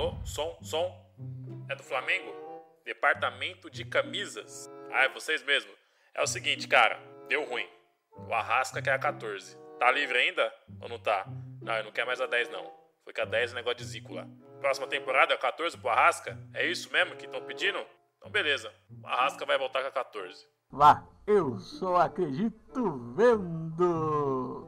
Alô? Som? É do Flamengo? Departamento de camisas. Ah, é vocês mesmo. É o seguinte, cara. Deu ruim. O Arrasca quer a 14. Tá livre ainda? Ou não tá? Não, ele não quer mais a 10 não. Foi que a 10 é negócio de zico lá. Próxima temporada é a 14 pro Arrasca? É isso mesmo que estão pedindo? Então beleza. O Arrasca vai voltar com a 14. Vá, eu só acredito vendo.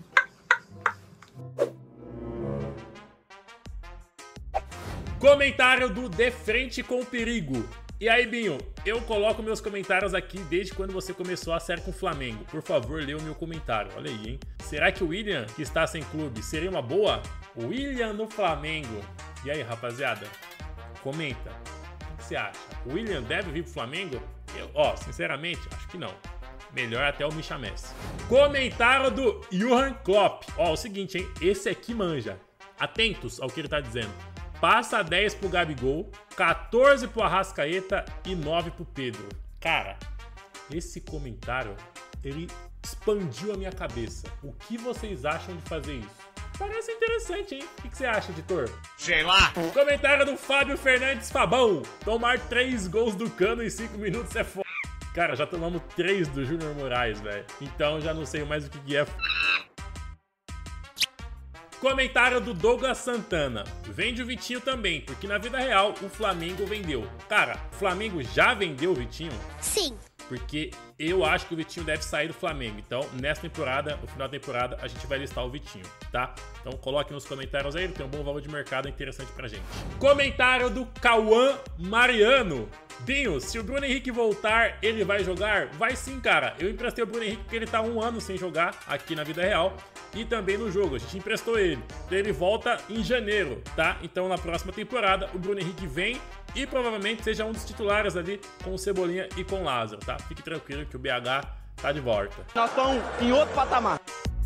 Comentário do De Frente com Perigo. E aí, Binho, eu coloco meus comentários aqui desde quando você começou a série com o Flamengo. Por favor, lê o meu comentário. Olha aí, hein? Será que o William, que está sem clube, seria uma boa? William no Flamengo. E aí, rapaziada? Comenta. O que você acha? O William deve vir pro Flamengo? Eu, sinceramente, acho que não. Melhor até o Micha Messi. Comentário do Johan Klopp. Ó, o seguinte, hein? Esse aqui manja. Atentos ao que ele tá dizendo. Passa 10 pro Gabigol, 14 pro Arrascaeta e 9 pro Pedro. Cara, esse comentário, ele expandiu a minha cabeça. O que vocês acham de fazer isso? Parece interessante, hein? O que você acha, editor? Sei lá. Comentário do Fábio Fernandes Fabão. Tomar 3 gols do Cano em 5 minutos é foda. Cara, já tomamos 3 do Júnior Moraes, velho. Então já não sei mais o que é Comentário do Douglas Santana. Vende o Vitinho também, porque na vida real o Flamengo vendeu. Cara, o Flamengo já vendeu o Vitinho? Sim. Porque eu acho que o Vitinho deve sair do Flamengo. Então, nessa temporada, no final da temporada, a gente vai listar o Vitinho, tá? Então, coloque nos comentários aí, ele tem um bom valor de mercado interessante pra gente. Comentário do Cauã Mariano. Binho, se o Bruno Henrique voltar, ele vai jogar? Vai sim, cara. Eu emprestei o Bruno Henrique porque ele tá 1 ano sem jogar aqui na vida real e também no jogo. A gente emprestou ele. Ele volta em janeiro, tá? Então, na próxima temporada, o Bruno Henrique vem e provavelmente seja um dos titulares ali com o Cebolinha e com o Lázaro, tá? Fique tranquilo que o BH tá de volta. Nós estamos em outro patamar.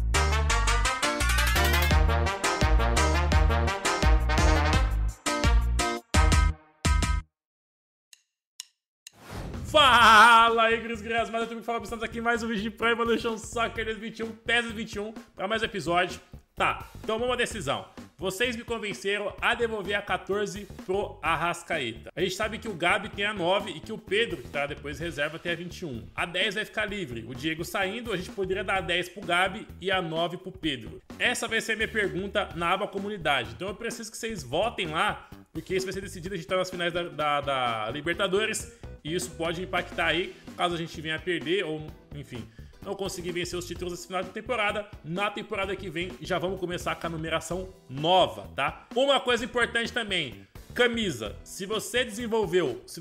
Fala aí, Gris Grias, mas eu tenho que falar, estamos aqui em mais um vídeo de Pro Evolution Soccer 2021, PES 21, para mais um episódio. Tá, então vamos à decisão. Vocês me convenceram a devolver a 14 pro Arrascaeta. A gente sabe que o Gabi tem a 9 e que o Pedro, que tá depois reserva, tem a 21. A 10 vai ficar livre. O Diego saindo, a gente poderia dar a 10 pro Gabi e a 9 pro Pedro. Essa vai ser a minha pergunta na aba comunidade. Então eu preciso que vocês votem lá, porque isso vai ser decidido. A gente tá nas finais da Libertadores e isso pode impactar aí, caso a gente venha a perder ou, enfim, não conseguir vencer os títulos nesse final de temporada. Na temporada que vem já vamos começar com a numeração nova, tá? Uma coisa importante também, camisa. Se você desenvolve, se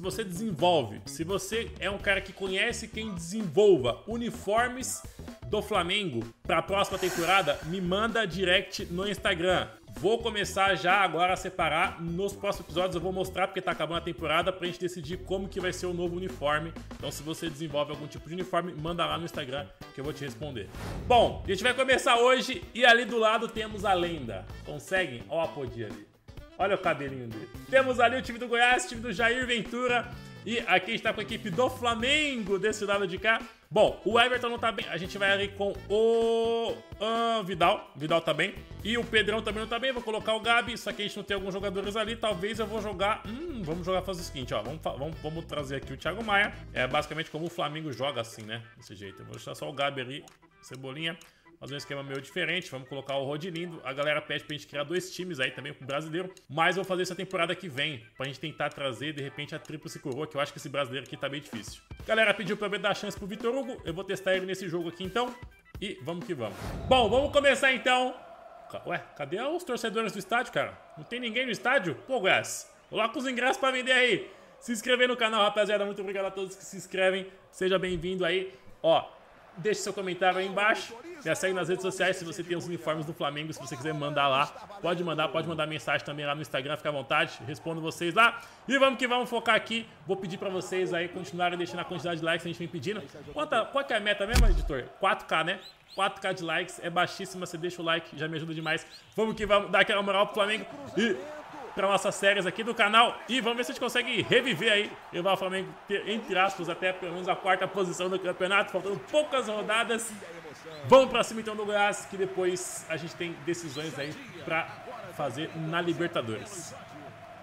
você é um cara que conhece quem desenvolva uniformes do Flamengo para a próxima temporada, me manda direct no Instagram. Vou começar já agora a separar. Nos próximos episódios eu vou mostrar, porque tá acabando a temporada, pra gente decidir como que vai ser o novo uniforme. Então se você desenvolve algum tipo de uniforme, manda lá no Instagram que eu vou te responder. Bom, a gente vai começar hoje e ali do lado temos a lenda. Conseguem? Ó a podia ali. Olha o cabelinho dele. Temos ali o time do Goiás, o time do Jair Ventura. E aqui a gente tá com a equipe do Flamengo desse lado de cá. Bom, o Everton não tá bem. A gente vai ali com o Vidal. Vidal tá bem. E o Pedrão também não tá bem. Vou colocar o Gabi. Só que a gente não tem alguns jogadores ali. Talvez eu vou jogar... vamos jogar, fazer o seguinte, ó. Vamos trazer aqui o Thiago Maia. É basicamente como o Flamengo joga assim, né? Desse jeito. Eu vou deixar só o Gabi ali. Cebolinha. Fazer um esquema meio diferente, vamos colocar o Rodilindo. A galera pede pra gente criar 2 times aí também com o brasileiro. Mas vou fazer essa temporada que vem, pra gente tentar trazer, de repente, a tríplice coroa, que eu acho que esse brasileiro aqui tá bem difícil. A galera pediu pra eu dar chance pro Vitor Hugo, eu vou testar ele nesse jogo aqui então. E vamos que vamos. Bom, vamos começar então. Ué, cadê os torcedores do estádio, cara? Não tem ninguém no estádio? Pô, Goiás, coloca os ingressos pra vender aí. Se inscrever no canal, rapaziada, muito obrigado a todos que se inscrevem. Seja bem-vindo aí. Ó, deixe seu comentário aí embaixo. Já segue nas redes sociais se você tem os uniformes do Flamengo. Se você quiser mandar lá, pode mandar mensagem também lá no Instagram, fica à vontade. Respondo vocês lá. E vamos que vamos focar aqui. Vou pedir pra vocês aí continuarem deixando a quantidade de likes que a gente vem pedindo. Qual que é a meta mesmo, editor? 4K, né? 4K de likes, é baixíssima. Você deixa o like, já me ajuda demais. Vamos que vamos dar aquela moral pro Flamengo. E para nossas séries aqui do canal. E vamos ver se a gente consegue reviver aí, levar o Flamengo, entre aspas, até pelo menos a 4ª posição do campeonato, faltando poucas rodadas. Vamos pra cima então do Goiás, que depois a gente tem decisões aí pra fazer na Libertadores.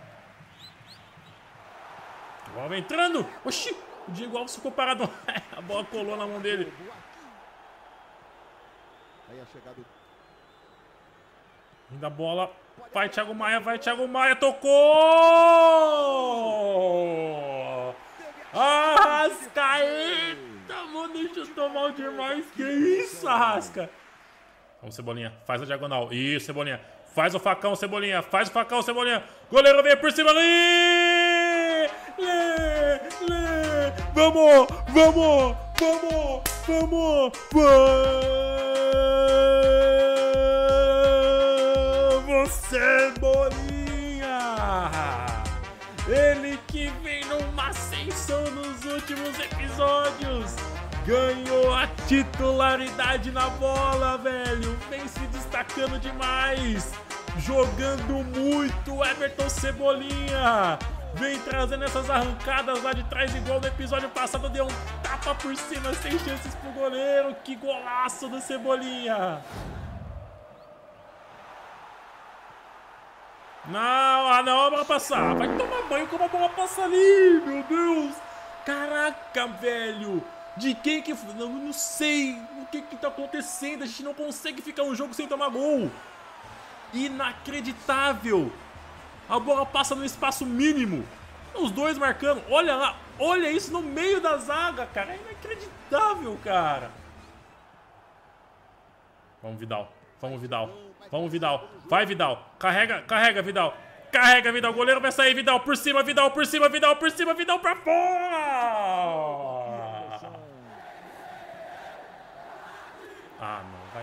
A bola vai entrando. Oxi, o Diego Alves ficou parado. A bola colou na mão dele. Aí a chegada. Ainda a bola. Vai, Thiago Maia, tocou! Arrascaeta, mano, deixa eu tomar o demais. Que isso, Arrasca? Vamos, Cebolinha, faz a diagonal. Isso, Cebolinha. Faz o facão, Cebolinha. Goleiro veio por cima ali! Vamos! Cebolinha! Ele que vem numa ascensão nos últimos episódios. Ganhou a titularidade na bola, velho. Vem se destacando demais. Jogando muito, Everton Cebolinha. Vem trazendo essas arrancadas lá de trás, igual no episódio passado. Deu um tapa por cima, sem chances pro goleiro. Que golaço do Cebolinha. Não, a bola passar. Vai tomar banho como a bola passa ali, meu Deus. Caraca, velho. De quem que... Não sei o que tá acontecendo. A gente não consegue ficar um jogo sem tomar gol. Inacreditável. A bola passa no espaço mínimo. Os dois marcando. Olha lá. Olha isso no meio da zaga, cara. É inacreditável, cara. Vamos, Vidal. Vai, Vidal. Carrega, Vidal. O goleiro vai sair, Vidal. Por cima, Vidal pra fora. Ah, não. Vai.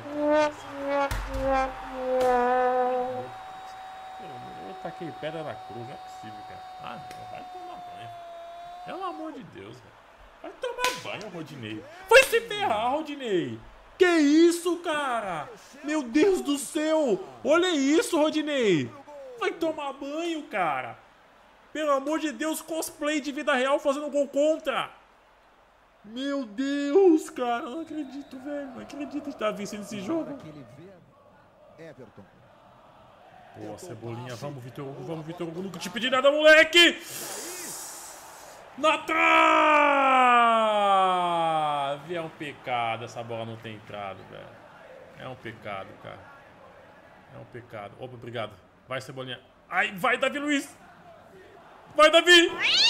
Eu taquei pedra na cruz. Não é possível, cara. Ah, não. Vai tomar banho. Pelo amor de Deus, velho. Vai tomar banho, Rodinei. Vai se ferrar, Rodinei. Que isso, cara? Meu Deus do céu! Olha isso, Rodinei! Vai tomar banho, cara! Pelo amor de Deus, cosplay de vida real fazendo gol contra! Meu Deus, cara! Não acredito, velho! Não acredito que tá vencendo esse jogo! Boa, Cebolinha! Vamos, Vitor Hugo! Nunca te pedi nada, moleque! Na trave! É um pecado essa bola não ter entrado, velho. É um pecado, cara. É um pecado. Opa, obrigado. Vai, Cebolinha. Ai, vai, Davi Luiz! Vai, Davi!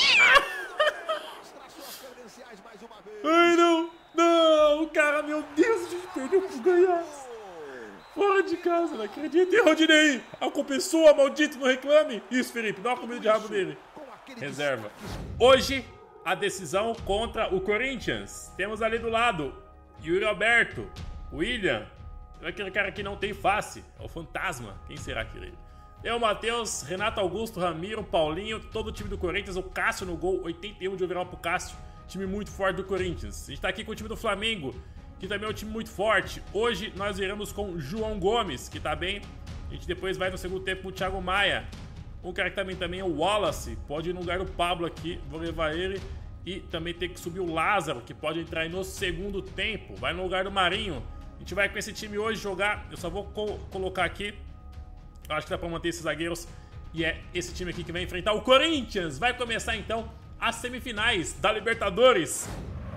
Ai, não! Não, cara, meu Deus, a gente perdeu pro Goiás. Fora de casa, não acredito. E Rodinei, a culpa é sua, maldito, não reclame. Isso, Felipe, dá uma comida de rabo nele. Reserva. Hoje, a decisão contra o Corinthians. Temos ali do lado Yuri Alberto, William, aquele cara que não tem face, é o fantasma. Quem será aquele? Eu, Matheus, Renato Augusto, Ramiro, Paulinho, todo o time do Corinthians, o Cássio no gol, 81 de overall pro Cássio, time muito forte do Corinthians. A gente tá aqui com o time do Flamengo, que também é um time muito forte. Hoje nós iremos com João Gomes, que tá bem. A gente depois vai no segundo tempo com o Thiago Maia. Um cara que também é o Wallace, pode ir no lugar do Pablo aqui, vou levar ele. E também tem que subir o Lázaro, que pode entrar aí no segundo tempo, vai no lugar do Marinho. A gente vai com esse time hoje jogar, eu só vou colocar aqui, eu acho que dá pra manter esses zagueiros. E é esse time aqui que vai enfrentar o Corinthians. Vai começar então as semifinais da Libertadores.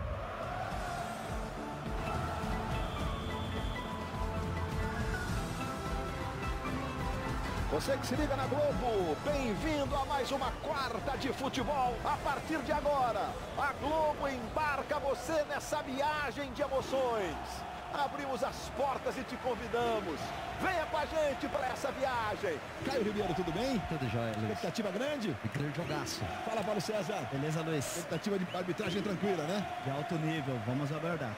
Você que se liga na Globo, bem-vindo a mais uma quarta de futebol. A partir de agora, a Globo embarca você nessa viagem de emoções. Abrimos as portas e te convidamos. Venha com a gente para essa viagem. Caio Ribeiro, tudo bem? Tudo jóia, Luiz. Expectativa grande? Grande jogaço. Fala, Paulo César. Beleza, Luiz? Expectativa de arbitragem tranquila, né? De alto nível, vamos abordar.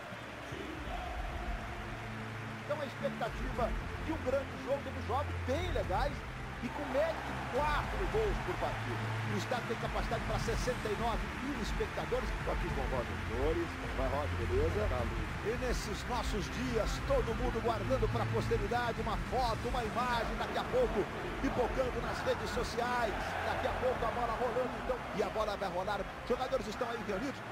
Então a expectativa de um grande jogo, temos jogos bem legais e com média de 4 gols por partida. O estádio tem capacidade para 69 mil espectadores. Estou aqui com o Roger Flores. Vai, Roger, beleza? E nesses nossos dias, todo mundo guardando para a posteridade uma foto, uma imagem, daqui a pouco pipocando nas redes sociais. Daqui a pouco a bola rolando, então, e a bola vai rolar. Os jogadores estão aí reunidos.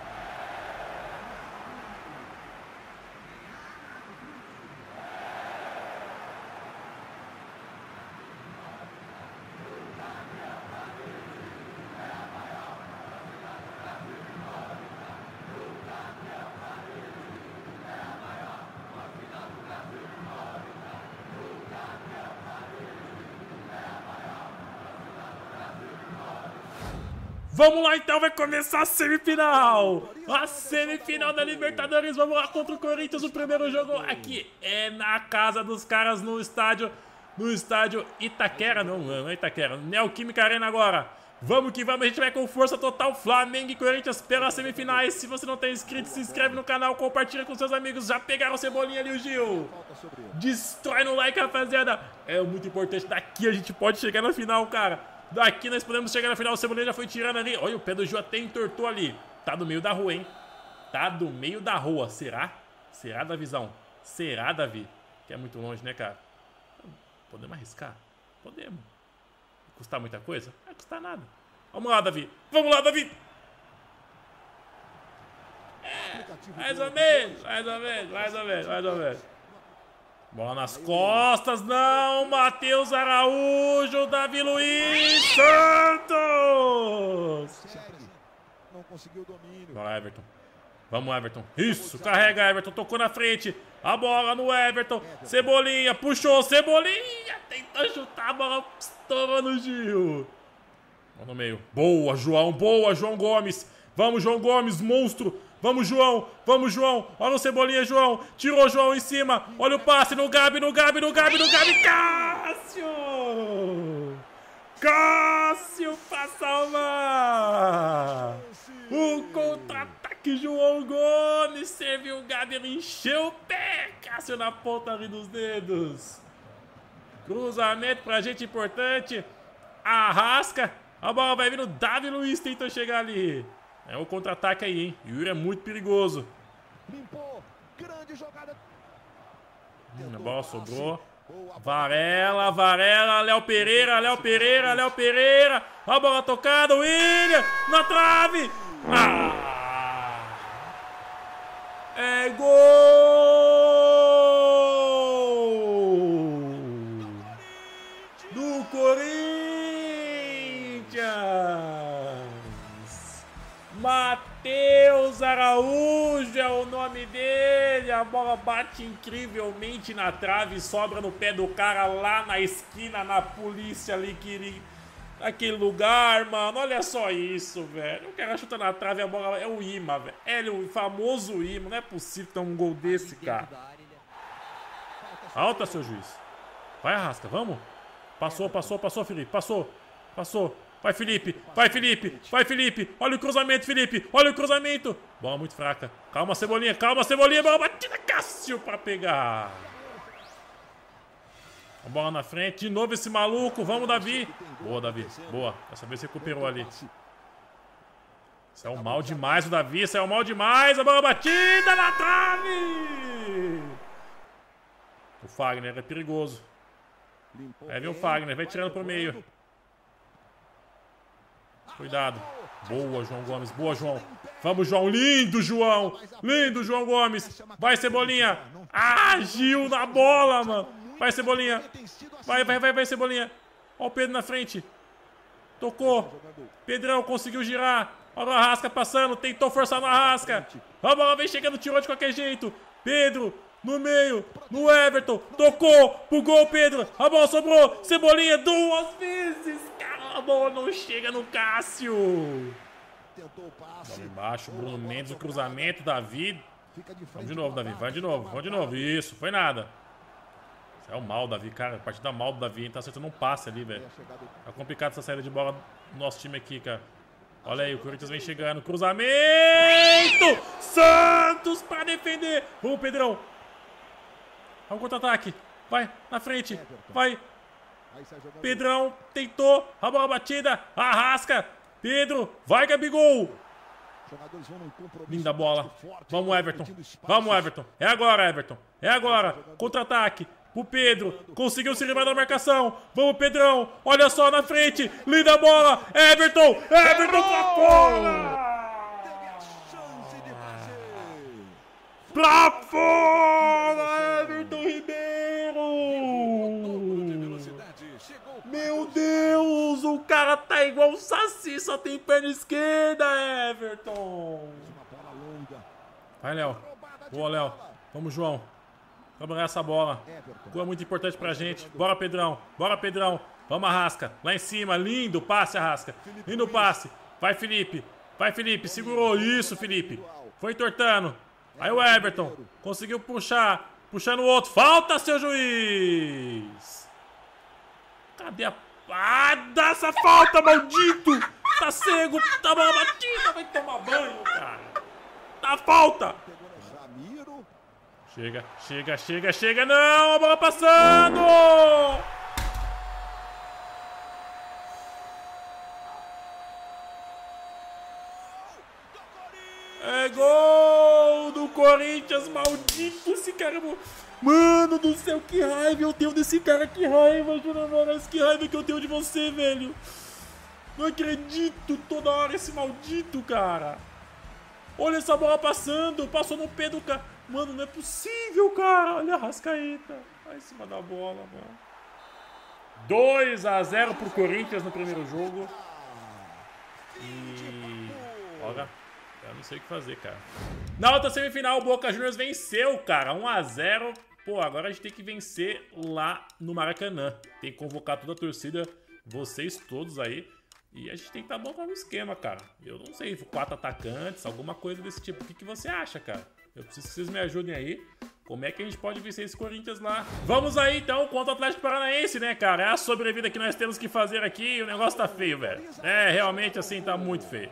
Vamos lá então, vai começar a semifinal. A semifinal da Libertadores. Vamos lá contra o Corinthians. O primeiro jogo aqui é na casa dos caras no estádio Itaquera. Não é Itaquera. Neoquímica Arena agora. Vamos que vamos, a gente vai com força total. Flamengo e Corinthians pelas semifinais. Se você não tá inscrito, se inscreve no canal, compartilha com seus amigos. Já pegaram o Cebolinha ali, o Gil. Destrói no like, rapaziada. É muito importante. Daqui a gente pode chegar na final, cara. Daqui nós podemos chegar na final. O Cebolinha já foi tirando ali. Olha, o pé do Gil até entortou ali. Tá do meio da rua, hein? Tá do meio da rua. Será? Será, Davizão? Será, Davi? Que é muito longe, né, cara? Podemos arriscar? Podemos. Vai custar muita coisa? Não vai custar nada. Vamos lá, Davi. Vamos lá, Davi. Mais ou menos. Bola nas costas, não, Matheus Araújo, Davi Luiz Santos! Não conseguiu o domínio. Bora, Everton. Vamos, Everton. Isso, carrega, Everton, tocou na frente. A bola no Everton. Cebolinha, puxou, Cebolinha. Tentou chutar, a bola estourou no Gil. Vamos no meio. Boa, João Gomes. Vamos, João Gomes, monstro. Vamos, João. Olha o Cebolinha, João. Tirou o João em cima. Olha o passe no Gabi. Cássio pra salvar. O contra-ataque, João Gomes. Serviu o Gabi, ele encheu o pé. Cássio na ponta ali dos dedos. Cruzamento pra gente importante. Arrasca. A bola vai vindo. Davi Luiz tentou chegar ali. É o contra-ataque aí, hein? Yuri é muito perigoso. Limpou. Grande jogada. A bola sobrou. Varela, Léo Pereira. A bola tocada, William. Na trave. É gol do Corinthians. Matheus Araújo é o nome dele. A bola bate incrivelmente na trave e sobra no pé do cara lá na esquina, na polícia ali, naquele lugar, mano. Olha só isso, velho. O cara chuta na trave e a bola é o imã, velho. É o famoso imã. Não é possível ter um gol desse, cara. Alta, seu juiz. Vai, Arrasca, vamos. Passou, Felipe. Passou. Vai, Felipe. Olha o cruzamento, Felipe. Bola muito fraca. Calma, Cebolinha. Bola batida, Cássio pra pegar. A bola na frente. De novo esse maluco. Vamos, Davi. Boa, Davi. Boa. Dessa vez recuperou ali. Isso é um mal demais, o Davi. A bola batida na trave. O Fagner é perigoso. Aí vem o Fagner. Vai tirando pro meio. Cuidado. Boa, João Gomes. Boa, João. Vamos, João. Lindo, João Gomes. Vai, Cebolinha. Gil na bola, mano. Vai, Cebolinha. Vai, Cebolinha. Olha o Pedro na frente. Tocou. Pedrão conseguiu girar. Olha o Arrasca passando. Tentou forçar no Arrasca. A bola vem chegando, tirou de qualquer jeito. Pedro. No meio, no Everton, tocou pro gol, Pedro, a bola sobrou, Cebolinha 2 vezes, cara, a bola não chega no Cássio. Bola embaixo, Bruno Mendes, o cruzamento, Davi. Vamos de novo, Davi, vamos de novo, isso, foi nada. Isso é o mal, Davi, cara, a partida mal do Davi, tá acertando um passe ali, velho. Tá complicado essa saída de bola do nosso time aqui, cara. Olha aí, o Corinthians vem chegando, cruzamento, Santos pra defender, vamos, Pedrão. Vamos contra-ataque. Vai, na frente. Vai. Pedrão tentou. A bola batida. Arrasca. Pedro. Vai, Gabigol. Linda bola. Vamos, Everton. É agora, Everton. Contra-ataque. O Pedro. Conseguiu se livrar da marcação. Vamos, Pedrão. Olha só na frente. Linda bola. Everton pra fora. Pra fora, Everton Ribeiro! Meu Deus, o cara tá igual um saci, só tem perna esquerda, Everton! Vai, Léo. Boa, Léo. Vamos, João. Vamos ganhar essa bola. Gol é muito importante pra gente. Bora, Pedrão. Vamos, Arrasca. Lá em cima, lindo passe, Arrasca. Lindo passe. Vai, Felipe. Vai, Felipe. Segurou. Isso, Felipe. Foi entortando. Aí o Everton conseguiu puxar. Puxando o outro. Falta, seu juiz. Cadê a... Ah, dá essa falta, maldito. Tá cego. Tá bola batida. Vai tomar banho, cara. Tá falta. Chega, chega, chega, chega. Não, a bola passando. É gol do Corinthians, maldito esse cara. Mano do céu, que raiva eu tenho desse cara, que raiva, Júnior Moraes, que raiva que eu tenho de você, velho. Não acredito, toda hora esse maldito, cara. Olha essa bola passando, passou no pé do cara. Mano, não é possível, cara. Olha a Rascaeta. Vai em cima da bola, mano. 2-0 pro Corinthians no primeiro jogo. E... olha, eu não sei o que fazer, cara. Na outra semifinal, o Boca Juniors venceu, cara. 1-0. Pô, agora a gente tem que vencer lá no Maracanã. Tem que convocar toda a torcida, vocês todos aí. E a gente tem que estar bom com o esquema, cara. Eu não sei, 4 atacantes, alguma coisa desse tipo. O que você acha, cara? Eu preciso que vocês me ajudem aí. Como é que a gente pode vencer esse Corinthians lá? Vamos aí, então, contra o Atlético Paranaense, né, cara? É a sobrevida que nós temos que fazer aqui e o negócio tá feio, velho. É, realmente, assim, tá muito feio.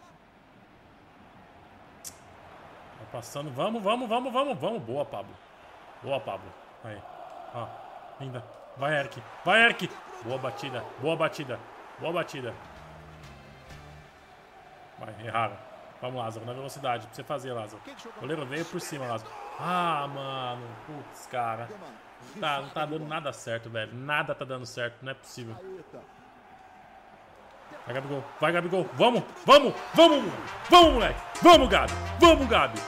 Tá passando. Vamos. Boa, Pablo. Boa, Pablo. Aí. Ó, ainda. Vai, Eric. Vai, Eric. Boa batida. Boa batida. Boa batida. Vai, erraram. Vamos, Lázaro, na velocidade. Pra você fazer, Lázaro. O goleiro veio por cima, Lázaro. Ah, mano. Putz, cara. Não tá dando nada certo, velho. Nada tá dando certo. Não é possível. Vai, Gabigol. Vai, Gabigol. Vamos. Vamos, moleque. Vamos, Gabi. Vamos, Gabi.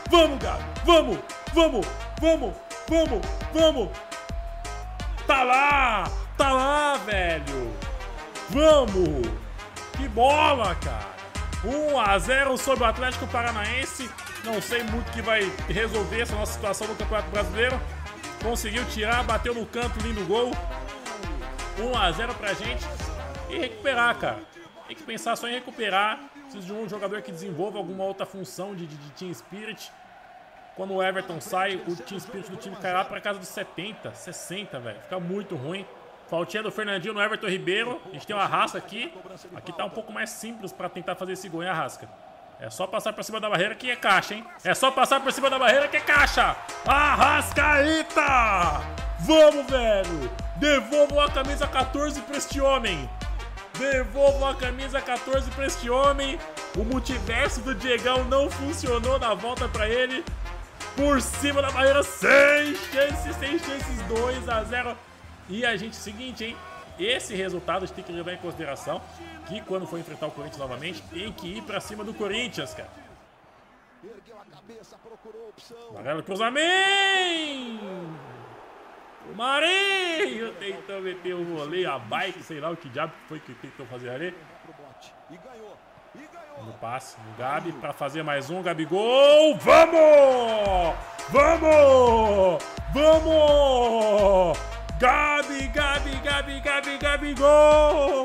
Vamos. Tá lá, velho. Vamos. Que bola, cara. 1-0 sobre o Atlético Paranaense. Não sei muito o que vai resolver essa nossa situação no Campeonato Brasileiro. Conseguiu tirar, bateu no canto, lindo gol. 1-0 pra gente. E recuperar, cara. Tem que pensar só em recuperar. Preciso de um jogador que desenvolva alguma outra função de Team Spirit. Quando o Everton sai, o Team Spirit do time cai lá pra casa dos 70, 60, velho. Fica muito ruim. Faltinha do Fernandinho no Everton Ribeiro. A gente tem o Arrasca aqui. Aqui tá um pouco mais simples pra tentar fazer esse gol, hein, Arrasca? É só passar por cima da barreira que é caixa, hein? É só passar por cima da barreira que é caixa! Arrascaeta! Vamos, velho! Devolvam a camisa 14 pra este homem! Devolvam a camisa 14 pra este homem! O multiverso do Diegão não funcionou na volta pra ele. Por cima da barreira, sem chances, 2-0. E a gente, seguinte, hein? Esse resultado a gente tem que levar em consideração que quando for enfrentar o Corinthians novamente, tem que ir pra cima do Corinthians, cara. Amarelo, cruzamento! O Marinho tentou meter o voleio, a bike, sei lá o que diabo foi que tentou fazer ali. No passe, o Gabi pra fazer mais um, Gabigol! Vamos! Gabigol!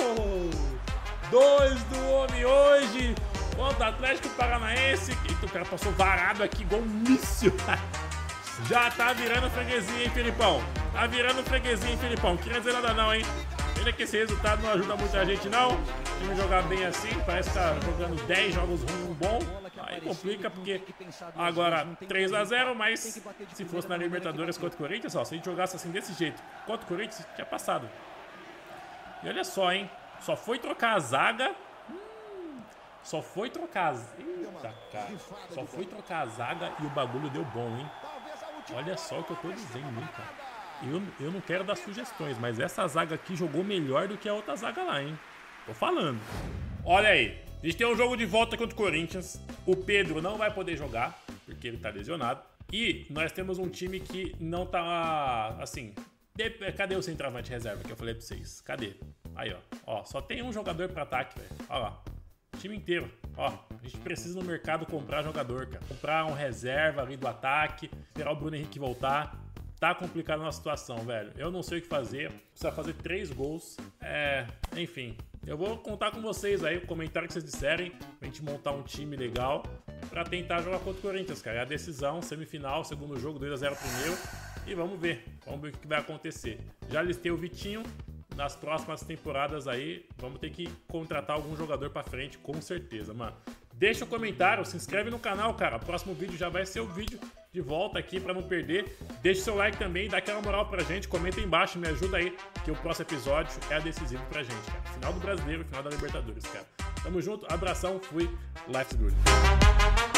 2 do homem hoje contra o Atlético Paranaense. Eita, o cara passou varado aqui igual um míssil. Já tá virando freguesia, hein, Felipão? Tá virando freguesia, hein, Felipão? Queria dizer nada não, hein? Ainda que esse resultado não ajuda muita gente, não. O time jogar bem assim, parece que tá jogando 10 jogos ruins, bom. Aí complica, porque agora 3-0, mas se fosse na Libertadores contra o Corinthians, ó, se a gente jogasse assim desse jeito contra o Corinthians, tinha passado. E olha só, hein? Só foi trocar a zaga. Só foi trocar a... Eita, cara. Só foi trocar a zaga e o bagulho deu bom, hein? Olha só o que eu tô dizendo, hein, cara. Eu não quero dar sugestões, mas essa zaga aqui jogou melhor do que a outra zaga lá, hein? Tô falando. Olha aí. A gente tem um jogo de volta contra o Corinthians. O Pedro não vai poder jogar, porque ele tá lesionado. E nós temos um time que não tá, assim... Cadê o centroavante reserva que eu falei pra vocês? Cadê? Aí, ó. Só tem um jogador pra ataque, velho. Olha lá. O time inteiro. Ó, a gente precisa no mercado comprar jogador, cara. Comprar um reserva ali do ataque. Esperar o Bruno Henrique voltar. Tá complicada a nossa situação, velho. Eu não sei o que fazer. Precisa fazer 3 gols. Enfim. eu vou contar com vocês aí, o comentário que vocês disserem, pra gente montar um time legal pra tentar jogar contra o Corinthians, cara. É a decisão, semifinal, segundo jogo, 2-0 primeiro. E vamos ver o que vai acontecer. Já listei o Vitinho. Nas próximas temporadas aí, vamos ter que contratar algum jogador pra frente, com certeza, mano. Deixa um comentário, se inscreve no canal, cara. O próximo vídeo já vai ser o vídeo de volta aqui pra não perder. Deixa seu like também, dá aquela moral pra gente. Comenta aí embaixo, me ajuda aí, que o próximo episódio é decisivo pra gente, cara. Final do Brasileiro, final da Libertadores, cara. Tamo junto, abração, fui, Life's Good.